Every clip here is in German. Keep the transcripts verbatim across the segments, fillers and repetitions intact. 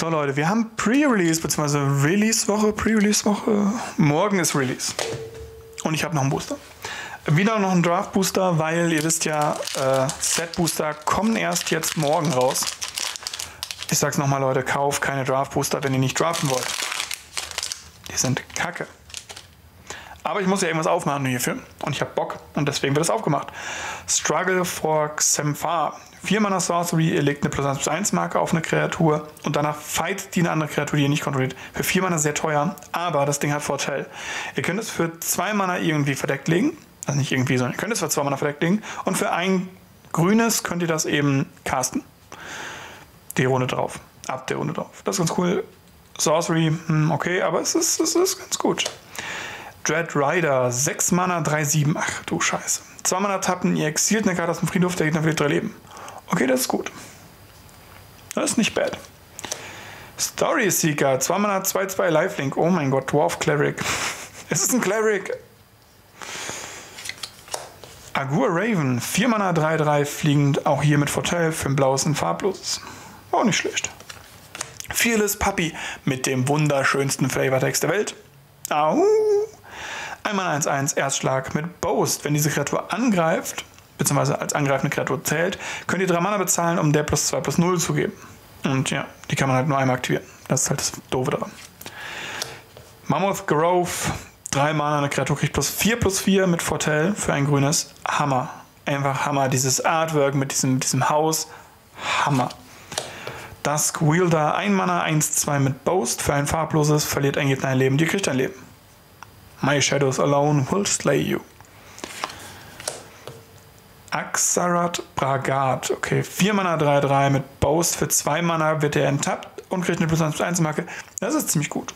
So Leute, wir haben Pre-Release bzw. Release-Woche, Pre-Release-Woche. Morgen ist Release. Und ich habe noch einen Booster. Wieder noch einen Draft-Booster, weil ihr wisst ja, äh, Set-Booster kommen erst jetzt morgen raus. Ich sag's nochmal Leute, kauft keine Draft-Booster, wenn ihr nicht draften wollt. Die sind kacke. Aber ich muss ja irgendwas aufmachen hierfür. Und ich habe Bock. Und deswegen wird es aufgemacht. Struggle for Xemphar. vier Mana Sorcery, ihr legt eine plus eins plus eins Marke auf eine Kreatur. Und danach fight die eine andere Kreatur, die ihr nicht kontrolliert. Für vier Mana sehr teuer. Aber das Ding hat Vorteil. Ihr könnt es für zwei Mana irgendwie verdeckt legen. Also nicht irgendwie, sondern ihr könnt es für zwei Mana verdeckt legen. Und für ein grünes könnt ihr das eben casten. Die Runde drauf. Ab der Runde drauf. Das ist ganz cool. Sorcery, hm, okay, aber es ist, es ist ganz gut. Dread Rider, sechs Mana, drei sieben. Ach du Scheiße. zwei Mana tappen, ihr exilt eine Karte aus dem Friedhof, der Gegner verliert drei Leben. Okay, das ist gut. Das ist nicht bad. Story Seeker, zwei Mana, zwei zwei Lifelink. Oh mein Gott, Dwarf Cleric. Es ist ein Cleric. Agur Raven, vier Mana, drei drei fliegend. Auch hier mit Vorteil für ein blaues und farbloses. Auch nicht schlecht. Fearless Puppy mit dem wunderschönsten Flavortext der Welt. Au. Einmal eins eins Erstschlag mit Boast. Wenn diese Kreatur angreift, beziehungsweise als angreifende Kreatur zählt, könnt ihr drei Mana bezahlen, um der plus zwei plus null zu geben. Und ja, die kann man halt nur einmal aktivieren. Das ist halt das Doofe daran. Mammoth Grove, drei Mana, eine Kreatur kriegt plus vier plus vier mit Vorteil für ein grünes. Hammer. Einfach Hammer. Dieses Artwork mit diesem, diesem Haus. Hammer. Dusk Wielder, ein Mana, eins zwei mit Boast. Für ein farbloses verliert ein Gegner ein Leben. Die kriegt ein Leben. My shadows alone will slay you. Axarat Bragat. Okay, vier Mana, drei drei mit Boast. Für zwei Mana wird er enttappt und kriegt eine plus eins plus eins Marke. Das ist ziemlich gut.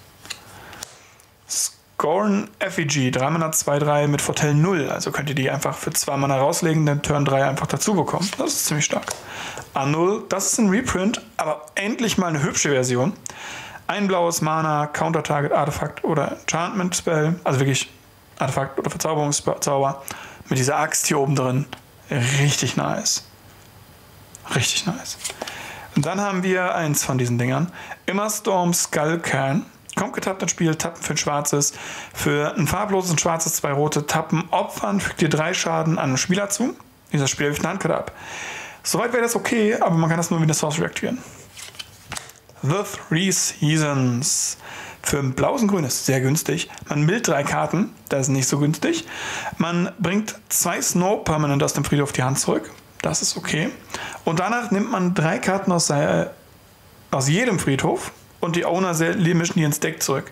Scorn Effigy. drei Mana, zwei drei mit Vorteil null. Also könnt ihr die einfach für zwei Mana rauslegen, dann Turn drei einfach dazu bekommen. Das ist ziemlich stark. Annul. Das ist ein Reprint, aber endlich mal eine hübsche Version. Ein blaues Mana, Counter-Target, Artefakt oder Enchantment Spell. Also wirklich Artefakt oder Verzauberungszauber. Mit dieser Axt hier oben drin. Richtig nice. Richtig nice. Und dann haben wir eins von diesen Dingern. Immerstorm Skullcairn. Kommt getappt ins Spiel, tappen für ein schwarzes. Für ein farbloses, ein schwarzes, zwei rote, tappen, opfern, fügt ihr drei Schaden an einen Spieler zu. Dieser Spieler wirft eine Handkarte ab. Soweit wäre das okay, aber man kann das nur wie eine Sorcery aktivieren. The Three Seasons. Für ein blaues und grünes sehr günstig. Man mildt drei Karten, das ist nicht so günstig. Man bringt zwei Snow Permanent aus dem Friedhof die Hand zurück. Das ist okay. Und danach nimmt man drei Karten aus, äh, aus jedem Friedhof und die Owner mischen die ins Deck zurück.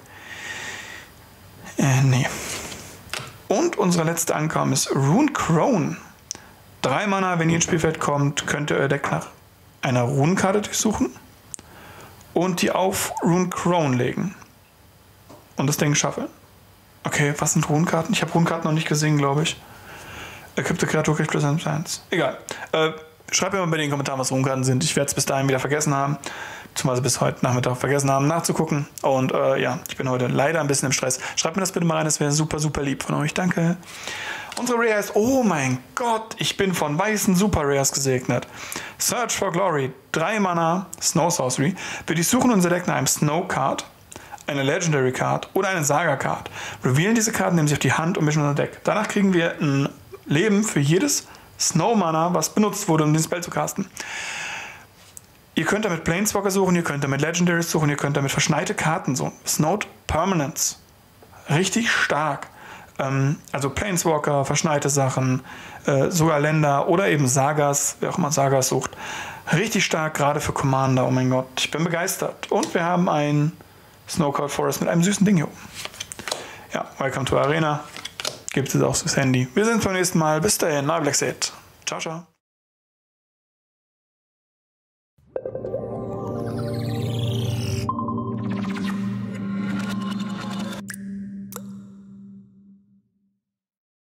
Äh, nee. Und unsere letzte Ankommen ist Rune Crone. Drei Mana, wenn ihr ins Spielfeld kommt, könnt ihr euer Deck nach einer Runenkarte durchsuchen und die auf Rune Crone legen. Und das Ding schaffen. Okay, was sind Runenkarten? Ich habe Runenkarten noch nicht gesehen, glaube ich. Equipte Kreatur kriegt plus eins plus eins. Egal. Äh, schreibt mir mal bei den Kommentaren, was Runenkarten sind. Ich werde es bis dahin wieder vergessen haben. Zumal bis heute Nachmittag vergessen haben, nachzugucken. Und äh, ja, ich bin heute leider ein bisschen im Stress. Schreibt mir das bitte mal rein, das wäre super, super lieb von euch. Danke. Unsere Rare ist, oh mein Gott, ich bin von weißen Super Rares gesegnet. Search for Glory, drei Mana, Snow Sorcery. Wir durchsuchen unser Deck nach einem Snow Card, eine Legendary Card oder eine Saga Card. Revealen diese Karten, nehmen sie auf die Hand und mischen unser Deck. Danach kriegen wir ein Leben für jedes Snow Mana, was benutzt wurde, um den Spell zu casten. Ihr könnt damit Planeswalker suchen, ihr könnt damit Legendaries suchen, ihr könnt damit verschneite Karten suchen. Snowed Permanents. Richtig stark. Ähm, also Planeswalker, verschneite Sachen, äh, sogar Länder oder eben Sagas, wer auch immer Sagas sucht. Richtig stark, gerade für Commander. Oh mein Gott, ich bin begeistert. Und wir haben ein Snowcloud Forest mit einem süßen Ding hier oben. Ja, Welcome to Arena. Gibt es auch fürs Handy. Wir sehen uns beim nächsten Mal. Bis dahin, Black Set. Ciao, ciao.